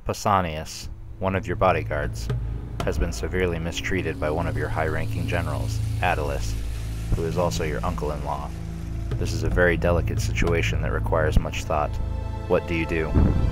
Pausanias, one of your bodyguards, has been severely mistreated by one of your high-ranking generals, Attalus, who is also your uncle-in-law. This is a very delicate situation that requires much thought. What do you do?